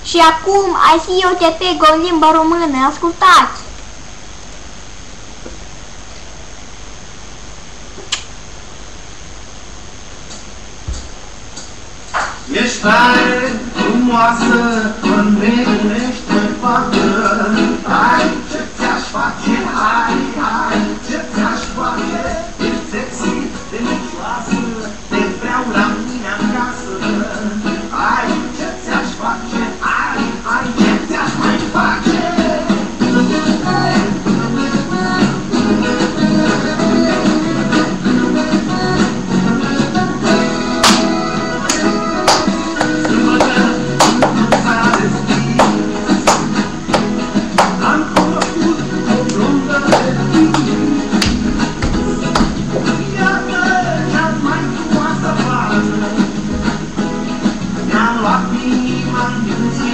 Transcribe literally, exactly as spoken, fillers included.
Și acum I see O T P Go în limba română, ascultați! Ești tare, frumoasă, înnebunești pe fată. Hai, ce ți-aș face, hai, hai, ce ți-aș face. Ești sexy, delicioasă, te vreau la mine acasă. Hai, ce ți-aș face, hai, hai, ce ți-aș mai face. I'm